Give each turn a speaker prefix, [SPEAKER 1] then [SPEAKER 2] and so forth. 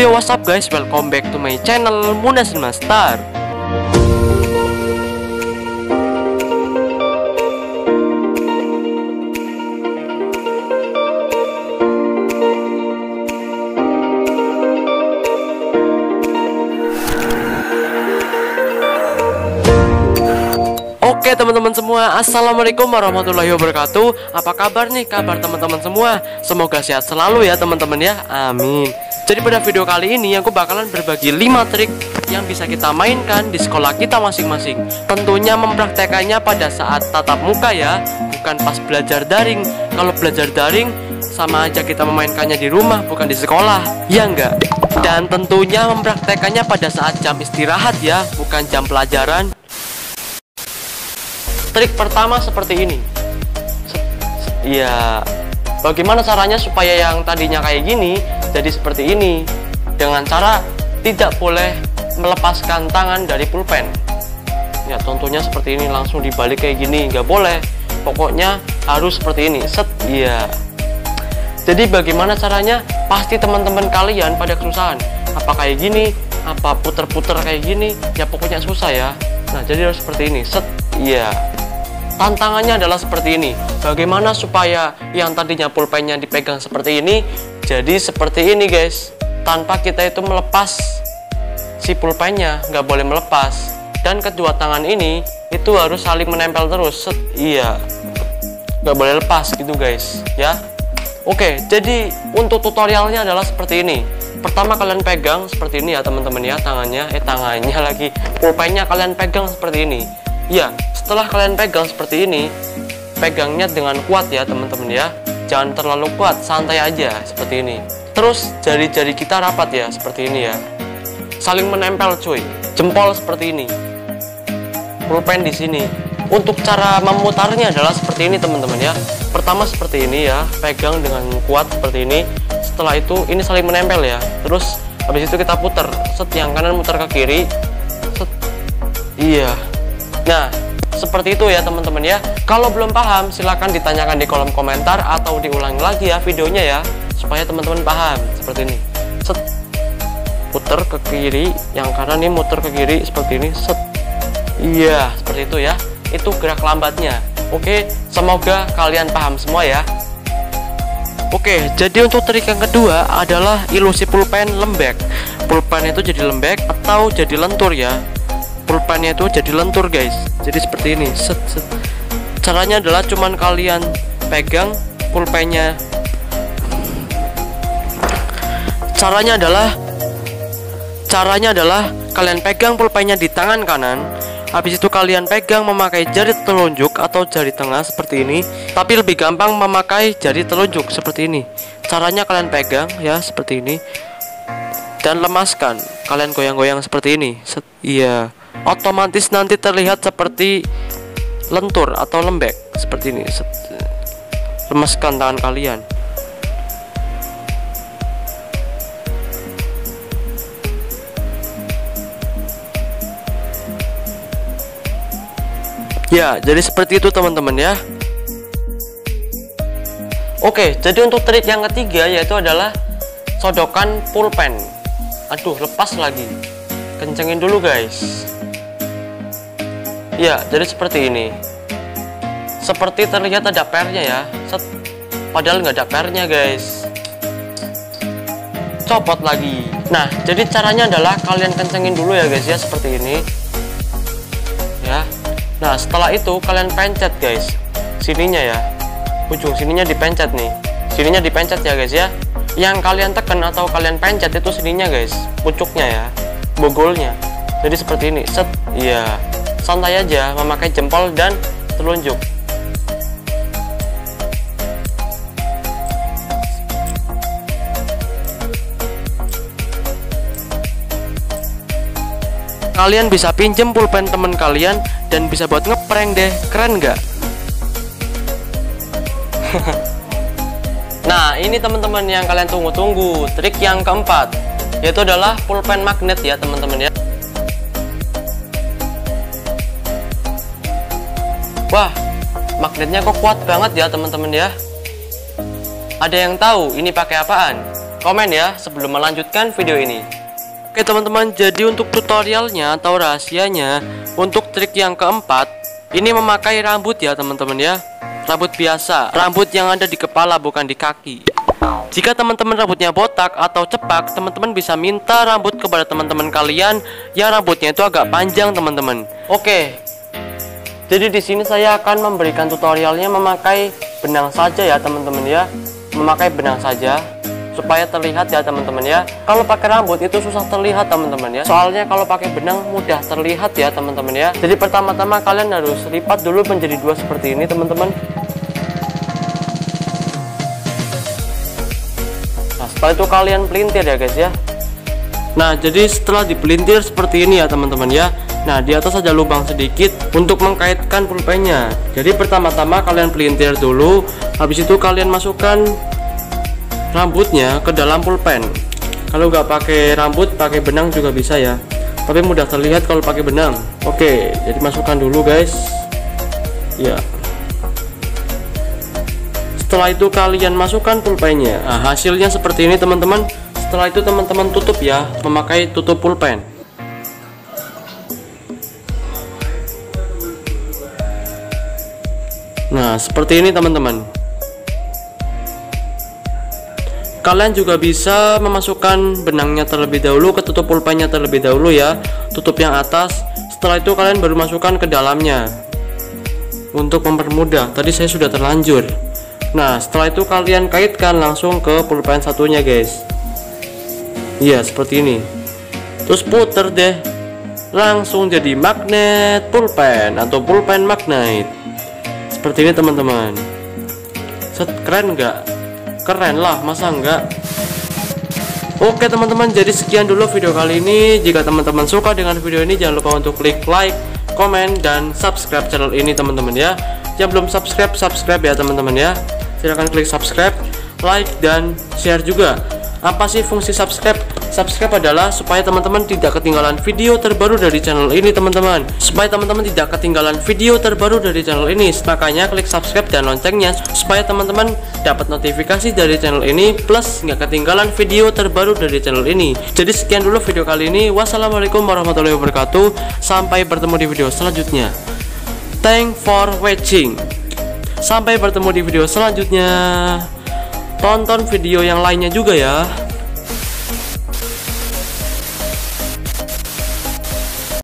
[SPEAKER 1] Yo, what's up guys, welcome back to my channel Munas Master. Oke teman-teman semua, assalamualaikum warahmatullahi wabarakatuh. Apa kabar nih, kabar teman-teman semua? Semoga sehat selalu ya teman-teman ya, amin. Jadi pada video kali ini aku bakalan berbagi 5 trik yang bisa kita mainkan di sekolah kita masing-masing. Tentunya mempraktekannya pada saat tatap muka ya, bukan pas belajar daring. Kalau belajar daring sama aja kita memainkannya di rumah, bukan di sekolah, ya enggak? Dan tentunya mempraktekannya pada saat jam istirahat ya, bukan jam pelajaran. Trik pertama seperti ini. Iya, bagaimana caranya supaya yang tadinya kayak gini jadi seperti ini? Dengan cara tidak boleh melepaskan tangan dari pulpen. Ya tentunya seperti ini, langsung dibalik kayak gini, nggak boleh. Pokoknya harus seperti ini. Set, iya. Jadi bagaimana caranya? Pasti teman-teman kalian pada kesusahan. Apa kayak gini? Apa puter-puter kayak gini? Ya pokoknya susah ya. Nah jadi harus seperti ini. Set, iya. Tantangannya adalah seperti ini. Bagaimana supaya yang tadinya pulpennya dipegang seperti ini jadi seperti ini guys, tanpa kita itu melepas si pulpennya, nggak boleh melepas. Dan kedua tangan ini itu harus saling menempel terus. Set, iya, nggak boleh lepas gitu guys ya. Oke, jadi untuk tutorialnya adalah seperti ini. Pertama kalian pegang seperti ini ya teman-teman ya, tangannya lagi, pulpennya kalian pegang seperti ini. Ya, setelah kalian pegang seperti ini, pegangnya dengan kuat ya teman-teman ya. Jangan terlalu kuat, santai aja seperti ini. Terus jari-jari kita rapat ya, seperti ini ya. Saling menempel cuy. Jempol seperti ini. Pulpen di sini. Untuk cara memutarnya adalah seperti ini teman-teman ya. Pertama seperti ini ya, pegang dengan kuat seperti ini. Setelah itu ini saling menempel ya. Terus habis itu kita putar. Set, yang kanan muter ke kiri. Set. Iya. Nah, seperti itu ya teman-teman ya. Kalau belum paham silahkan ditanyakan di kolom komentar atau diulangi lagi ya videonya ya, supaya teman-teman paham. Seperti ini. Set. Puter ke kiri, yang kanan nih muter ke kiri seperti ini. Set. Iya, seperti itu ya. Itu gerak lambatnya. Oke, semoga kalian paham semua ya. Oke, jadi untuk trik yang kedua adalah ilusi pulpen lembek. Pulpen itu jadi lembek atau jadi lentur ya. Pulpennya itu jadi lentur guys, jadi seperti ini. Set, set. Caranya adalah cuman kalian pegang pulpennya. Caranya adalah kalian pegang pulpennya di tangan kanan. Habis itu kalian pegang memakai jari telunjuk atau jari tengah seperti ini. Tapi lebih gampang memakai jari telunjuk seperti ini. Caranya kalian pegang ya seperti ini dan lemaskan. Kalian goyang-goyang seperti ini. Set, iya. Otomatis nanti terlihat seperti lentur atau lembek seperti ini. Set. Lemaskan tangan kalian. Ya, jadi seperti itu teman-teman ya. Oke, jadi untuk trik yang ketiga yaitu adalah sodokan pulpen. Aduh, lepas lagi. Kencengin dulu guys. Ya, jadi seperti ini. Seperti terlihat ada pernya ya. Set. Padahal nggak ada pernya guys. Copot lagi. Nah, jadi caranya adalah kalian kencengin dulu ya guys ya, seperti ini. Ya. Nah, setelah itu kalian pencet guys. Sininya ya. Ujung sininya dipencet nih. Sininya dipencet ya guys ya. Yang kalian tekan atau kalian pencet itu sininya guys. Pucuknya ya. Bogolnya. Jadi seperti ini. Set. Iya. Santai aja memakai jempol dan telunjuk. Kalian bisa pinjem pulpen teman kalian dan bisa buat ngeprank deh. Keren nggak? Nah, ini teman-teman yang kalian tunggu-tunggu. Trik yang keempat yaitu adalah pulpen magnet ya teman-teman ya. Wah, magnetnya kok kuat banget ya teman-teman ya. Ada yang tahu ini pakai apaan? komen ya sebelum melanjutkan video ini. Oke teman-teman, jadi untuk tutorialnya atau rahasianya untuk trik yang keempat, ini memakai rambut ya teman-teman ya. Rambut biasa, rambut yang ada di kepala bukan di kaki. Jika teman-teman rambutnya botak atau cepak, teman-teman bisa minta rambut kepada teman-teman kalian yang rambutnya itu agak panjang teman-teman. Oke. Jadi di sini saya akan memberikan tutorialnya memakai benang saja ya teman-teman ya. Memakai benang saja supaya terlihat ya teman-teman ya. Kalau pakai rambut itu susah terlihat teman-teman ya. Soalnya kalau pakai benang mudah terlihat ya teman-teman ya. Jadi pertama-tama kalian harus lipat dulu menjadi dua seperti ini teman-teman. Nah setelah itu kalian pelintir ya guys ya. Nah jadi setelah dipelintir seperti ini ya teman-teman ya. Nah di atas ada lubang sedikit untuk mengkaitkan pulpennya. Jadi pertama-tama kalian pelintir dulu. Habis itu kalian masukkan rambutnya ke dalam pulpen. Kalau nggak pakai rambut, pakai benang juga bisa ya. Tapi mudah terlihat kalau pakai benang. Oke, jadi masukkan dulu guys. Ya. Setelah itu kalian masukkan pulpennya. Nah, hasilnya seperti ini teman-teman. Setelah itu teman-teman tutup ya, memakai tutup pulpen. Nah, seperti ini teman-teman. Kalian juga bisa memasukkan benangnya terlebih dahulu ke tutup pulpennya terlebih dahulu ya. Tutup yang atas. Setelah itu kalian baru masukkan ke dalamnya untuk mempermudah. Tadi saya sudah terlanjur. Nah setelah itu kalian kaitkan langsung ke pulpen satunya guys. Iya seperti ini. Terus puter deh. Langsung jadi magnet pulpen atau pulpen magnet. Seperti ini teman-teman. Keren nggak? Keren lah, masa enggak? Oke teman-teman, jadi sekian dulu video kali ini. Jika teman-teman suka dengan video ini, jangan lupa untuk klik like, komen, dan subscribe channel ini teman-teman ya. Yang belum subscribe, subscribe ya teman-teman ya. Silahkan klik subscribe, like, dan share juga. Apa sih fungsi subscribe? Subscribe adalah supaya teman-teman tidak ketinggalan video terbaru dari channel ini teman-teman. Supaya teman-teman tidak ketinggalan video terbaru dari channel ini, makanya klik subscribe dan loncengnya supaya teman-teman dapat notifikasi dari channel ini, plus nggak ketinggalan video terbaru dari channel ini. Jadi sekian dulu video kali ini. Wassalamualaikum warahmatullahi wabarakatuh. Sampai bertemu di video selanjutnya. Thanks for watching. Sampai bertemu di video selanjutnya. Tonton video yang lainnya juga ya.